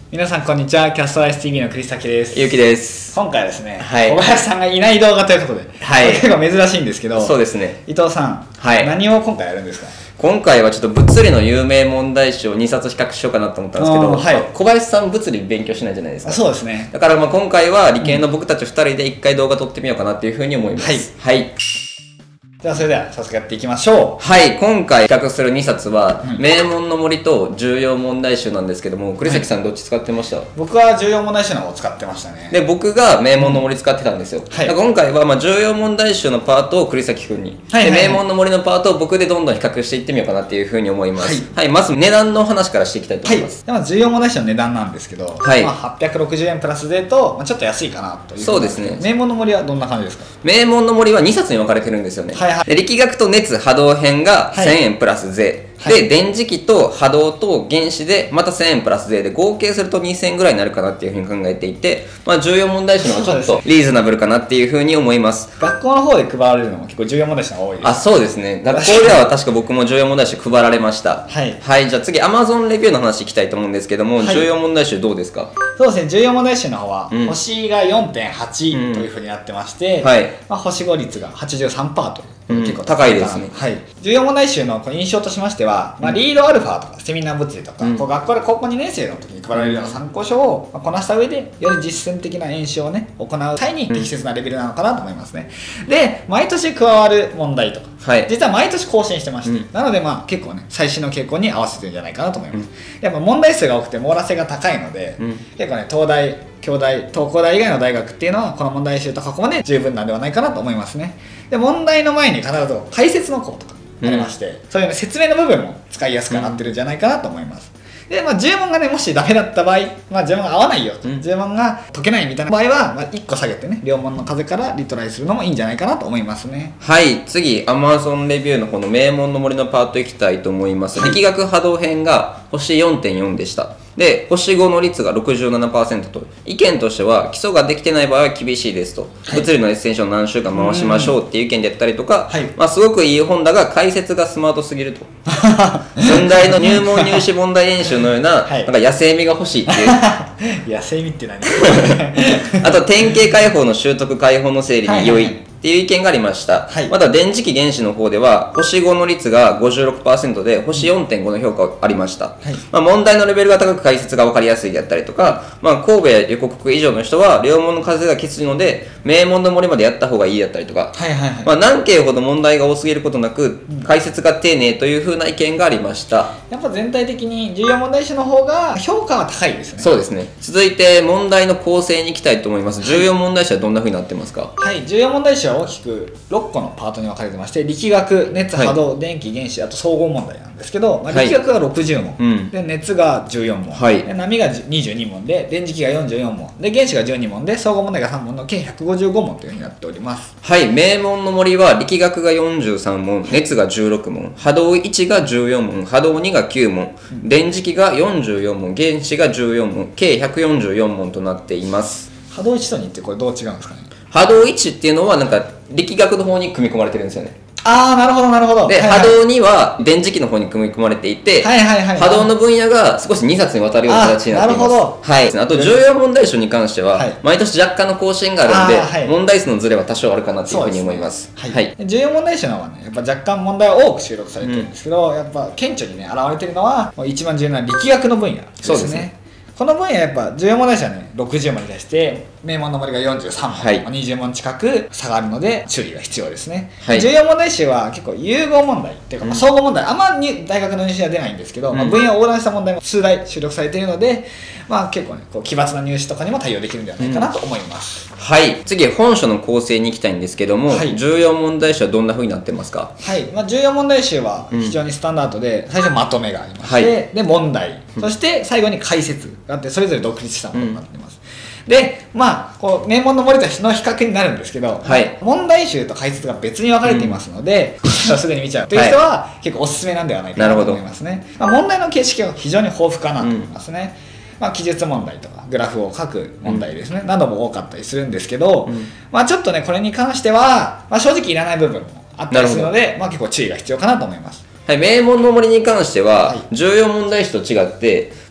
皆さんこんにちは。キャストライス TV の栗崎です。 ゆうきです。 今回はですね、 はい、 小林さんがいない動画ということで、はい、結構珍しいんですけど、 そうですね。 伊藤さん、 はい、 何を今回やるんですか？ 今回はちょっと物理の有名問題集を2冊比較しようかなと思ったんですけど、はい、小林さん物理勉強しないじゃないですか。 そうですね。 だから今回は理系の僕たち2人で1回動画撮ってみようかなっていうふうに思います。はい。 じゃあそれでは早速やっていきましょう。 はい、今回比較する2冊は、名門の森と重要問題集なんですけども、栗崎さんどっち使ってました？ 僕は重要問題集の方を使ってましたね。 で、僕が名門の森使ってたんですよ。だから今回は重要問題集のパートを栗崎くんに、で名門の森のパートを僕でどんどん比較していってみようかなっていうふうに思います。はい、まず値段の話からしていきたいと思います。 はい、重要問題集の値段なんですけど、860円プラス税と、ちょっと安いかなという。 そうですね。 名門の森はどんな感じですか？ 名門の森は2冊に分かれてるんですよね。で力学と熱波動編が1000円プラス税、で電磁気と波動と原子でまた1000円プラス税で合計すると2000円ぐらいになるかなっていうふうに考えていて、重要問題集の方がちょっとリーズナブルかなっていうふうに思います。 学校の方で配られるのも結構重要問題集が多いです。 あ、そうですね。学校では確か僕も重要問題集配られました。はい、じゃあ次 Amazon レビューの話いきたいと思うんですけども、重要問題集どうですか？ そうですね、重要問題集の方は星が 4.8 というふうになってまして、星5率が 83% という結構高いですね。 重要問題集の印象としましては、リードアルファとかセミナー物理とか、学校で高校2年生の時に配られるような参考書をこなした上でより実践的な演習をね行う際に適切なレベルなのかなと思いますね。で、毎年加わる問題とか、実は毎年更新してまして、なので結構ね最新の傾向に合わせてるんじゃないかなと思います。やっぱ問題数が多くて網羅性が高いので、結構ね東大、京大、東工大以外の大学っていうのはこの問題集と過去まで十分なんではないかなと思いますね。で、問題の前に必ず解説の項とかありまして、そういう、説明の部分も使いやすくなってるんじゃないかなと思います。で、10問がねもしダメだった場合、10問が合わないよ、10問が解けないみたいな場合は、1個下げてね両問の数からリトライするのもいいんじゃないかなと思いますね。はい、 次 Amazon レビューのこの名門の森のパートいきたいと思います。力学波動編が星 4.4 でした。で、星5の率が 67% と、意見としては基礎ができてない場合は厳しいですと、物理のエッセンションを何週間回しましょうっていう意見でやったりとか、すごくいい本だが解説がスマートすぎると問題の入門入試問題演習のような、なんか野生味が欲しいっていう野生味って何あと典型解法の習得解法の整理に良いっていう意見がありました。また電磁気原子の方では星5の率が 56% で星 4.5 の評価がありました。問題のレベルが高く解説が分かりやすいであったりとか、神戸や予告以上の人は両問の数がきついので名門の森までやった方がいいだったりとか、何件ほど問題が多すぎることなく解説が丁寧という風な意見がありました。 やっぱ全体的に重要問題集の方が評価は高いですね。 そうですね。続いて問題の構成に行きたいと思います。重要問題集はどんな風になってますか？ はい、重要問題集は大きく6個のパートに分かれてまして、力学、熱波動、電気、原子、あと総合問題なんですけど、力学が60問、で熱が14問、で波が22問で電磁気が44問で原子が12問で総合問題が3問の計155問というふうになっております。 はい、名門の森は力学が43問、熱が16問、波動1が14問、波動2が9問、電磁気が44問、原子が14問、計144問となっています。 波動1と2ってこれどう違うんですかね？ 波動1っていうのはなんか力学の方に組み込まれてるんですよね。 ああ、なるほどなるほど。 で、波動2は電磁気の方に組み込まれていて、波動の分野が少し2冊にわたるような形になっています。はい。あと重要問題集に関しては、毎年若干の更新があるんで、問題数のズレは多少あるかなというふうに思います。はい。 重要問題集の方はね、やっぱ若干問題は多く収録されてるんですけど、やっぱ顕著にね現れてるのは一番重要な力学の分野ですね。そうですね。この分野やっぱ重要問題集はね60問に対して名門の森が43問、20問近く差があるので注意が必要ですね。重要問題集は結構融合問題っていうか、総合問題あんまり大学の入試は出ないんですけど、分野を横断した問題も数題収録されているので、結構ね奇抜な入試とかにも対応できるんではないかなと思います。 はい、次本書の構成に行きたいんですけども、重要問題集はどんな風になってますか？ はい、重要問題集は非常にスタンダードで、最初まとめがありまして、で問題、そして最後に解説があって、それぞれ独立したものになってます。で、名門の森との比較になるんですけど、問題集と解説が別に分かれていますので、すでに見ちゃうという人は結構おすすめなんではないかなと思いますね。問題の形式は非常に豊富かなと思いますね。記述問題とかグラフを書く問題ですね、なども多かったりするんですけど、ちょっとねこれに関しては、正直いらない部分もあったりするので、結構注意が必要かなと思います。 はい、名門の森に関しては、重要問題集と違って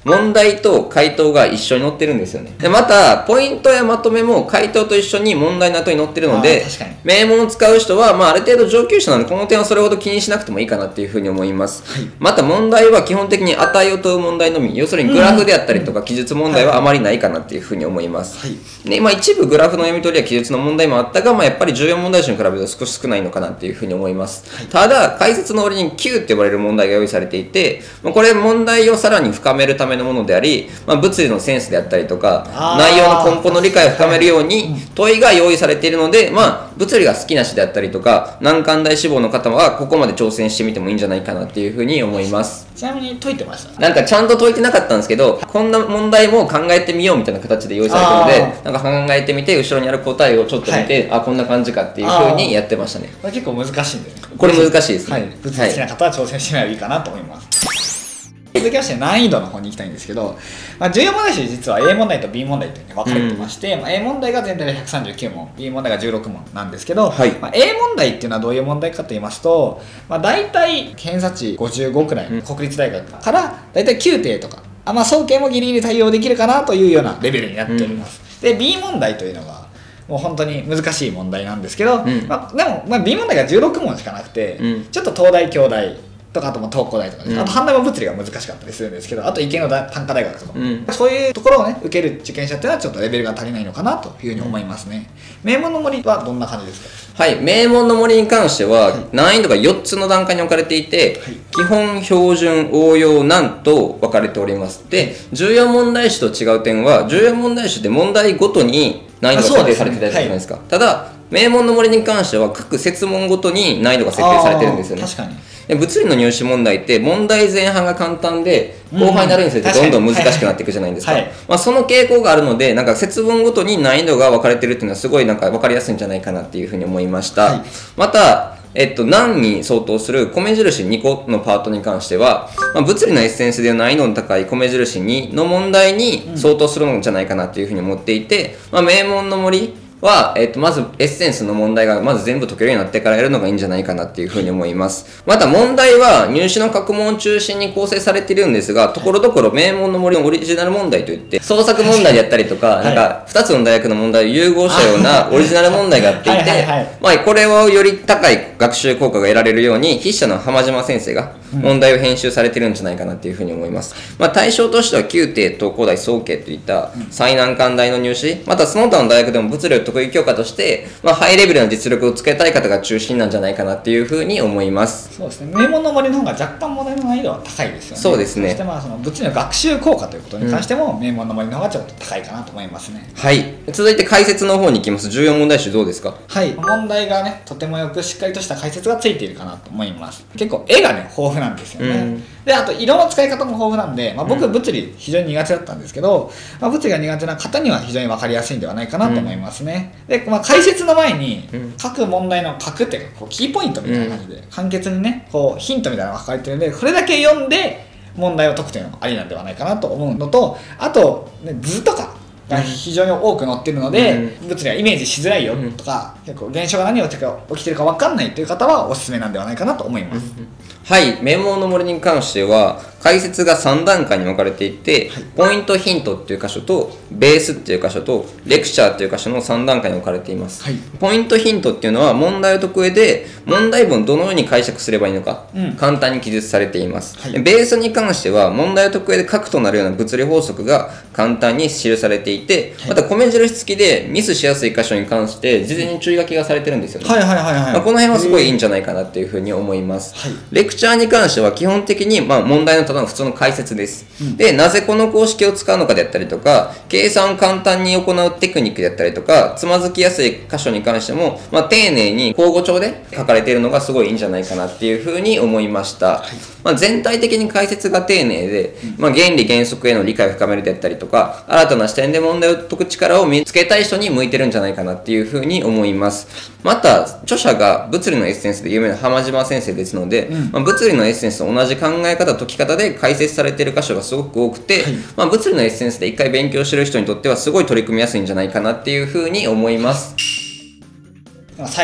問題と回答が一緒に載ってるんですよね。で、また、ポイントやまとめも回答と一緒に問題の後に載ってるので、名門を使う人は、ある程度上級者なので、この点はそれほど気にしなくてもいいかなっていうふうに思います。また、問題は基本的に値を問う問題のみ、要するにグラフであったりとか記述問題はあまりないかなっていうふうに思います。で、一部グラフの読み取りや記述の問題もあったが、やっぱり14問題集に比べると少し少ないのかなっていうふうに思います。ただ、解説の折に Q って呼ばれる問題が用意されていて、これ問題をさらに深めるためのものであり、物理のセンスであったりとか、内容の根本の理解を深めるように問いが用意されているので、物理が好きな人であったりとか、難関大志望の方はここまで挑戦してみてもいいんじゃないかなっていうふうに思います。 ちなみに解いてました？ なんかちゃんと解いてなかったんですけど、こんな問題も考えてみようみたいな形で用意されてるので、なんか考えてみて、後ろにある答えをちょっと見て、こんな感じかっていうふうにやってましたね。 これ結構難しいんですね。 これ難しいですね。 物理好きな方は挑戦してみればいいかなと思います。続きまして難易度の方に行きたいんですけど、14問題集実は A 問題と B 問題というのに分かれてまして、A 問題が全体で139問、B 問題が16問なんですけど、A 問題っていうのはどういう問題かと言いますと、大体偏差値55くらい、国立大学から大体9定とか、総計もギリギリ対応できるかなというようなレベルになっております。で、B 問題というのがもう本当に難しい問題なんですけど、でも、B 問題が16問しかなくて、ちょっと東大京大とか、あと東工大とかです、あと阪大も物理が難しかったりするんですけど、あと医系の短科大学とか、そういうところをね受ける受験者っていうのはちょっとレベルが足りないのかなというふうに思いますね。名門の森はどんな感じですか？ 名門の森に関しては、難易度が4つの段階に置かれていて、基本、標準、応用、難と分かれております。で、14問題集と違う点は、14問題集で問題ごとに難易度が設定されてたじゃないですか。ただ、名門の森に関しては各設問ごとに難易度が設定されてるんですよね。 確かに。 で、物理の入試問題って問題前半が簡単で後半になるにつれてどんどん難しくなっていくじゃないですか。その傾向があるので、なんか設問ごとに難易度が分かれてるっていうのはすごいなんか分かりやすいんじゃないかなっていうふうに思いました。また、難に相当する米印2個のパートに関しては、物理のエッセンスで難易度の高い米印2の問題に相当するのじゃないかなというふうに思っていて、名門の森は、まずエッセンスの問題がまず全部解けるようになってからやるのがいいんじゃないかなっていうふうに思います。また問題は入試の各問を中心に構成されているんですが、ところどころ名門の森のオリジナル問題といって、創作問題であったりとか、なんか2つの大学の問題を融合したようなオリジナル問題があっていて、これをより高い学習効果が得られるように、筆者の浜島先生が問題を編集されてるんじゃないかなっていうふうに思います。対象としては9定、東工大、早慶といった最難関大の入試、またその他の大学でも物理を得意教科として、ハイレベルな実力をつけたい方が中心なんじゃないかなっていうふうに思います。 そうですね。名門の森の方が若干問題の難易度は高いですよね。 そうですね。 そしてその物理の学習効果ということに関しても、名門の森の方がちょっと高いかなと思いますね。 続いて解説の方に行きます。14問題集どうですか？ 問題がね、とてもよくしっかりとした解説がついているかなと思います。結構絵がね、豊富なんですよね。で、あと色の使い方も豊富なんで、僕物理非常に苦手だったんですけど、物理が苦手な方には非常に分かりやすいんではないかなと思いますね。で、解説の前に各問題の核っていうかキーポイントみたいな感じで簡潔にね、ヒントみたいなのが書かれてるんで、これだけ読んで問題を解くというのもありなんではないかなと思うのと、あと、図とかが非常に多く載ってるので、物理はイメージしづらいよとか、結構現象が何が起きてるか分かんないという方はおすすめなんではないかなと思います。 名門の森に関しては解説が3段階に分かれていて、ポイントヒントっていう箇所とベースっていう箇所とレクチャーっていう箇所の3段階に分かれています。ポイントヒントっていうのは問題を解く上で問題文をどのように解釈すればいいのか、簡単に記述されています。ベースに関しては問題を解く上で核となるような物理法則が簡単に記されていて、また米印付きでミスしやすい箇所に関して事前に注意書きがされてるんですよね。この辺はすごいいいんじゃないかなっていうふうに思います。レクチャーに関しては基本的に問題のただの普通の解説です。で、なぜこの公式を使うのかであったりとか、計算を簡単に行うテクニックであったりとか、つまずきやすい箇所に関しても、丁寧に口語帳で書かれているのがすごいいいんじゃないかなっていうふうに思いました。全体的に解説が丁寧で、原理原則への理解を深めるであったりとか、新たな視点で問題を解く力を身につけたい人に向いてるんじゃないかなっていうふうに思います。また、著者が物理のエッセンスで有名な浜島先生ですので、物理のエッセンスと同じ考え方、解き方で解説されている箇所がすごく多くて、物理のエッセンスで一回勉強してる人にとってはすごい取り組みやすいんじゃないかなっていうふうに思います。 最後になん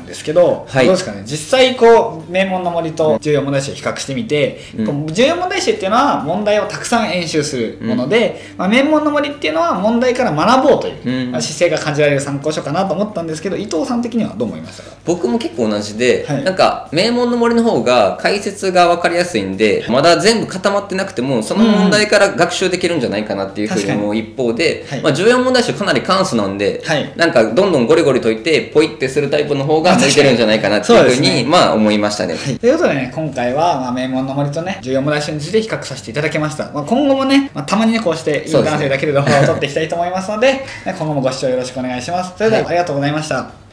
ですけど、 はい、 どうですかね、実際こう名門の森と重要問題集を比較してみて、こう重要問題集っていうのは問題をたくさん演習するもので、名門の森っていうのは問題から学ぼうという、姿勢が感じられる参考書かなと思ったんですけど、伊藤さん的にはどう思いましたか？ 僕も結構同じで、 はい、 なんか名門の森の方が解説が分かりやすいんで、まだ全部固まってなくてもその問題から学習できるんじゃないかなっていうふうに思う一方で、重要問題集かなり簡素なんで、なんかどんどんゴリゴリ解いてポイってするタイプの方が向いてるんじゃないかなっていうふうに思いましたね。 ということでね、今回は名門の森とね重要問題集について比較させていただきました。今後もね、たまにねこうしていい男性だけれども撮っていきたいと思いますので、今後もご視聴よろしくお願いします。それではありがとうございました。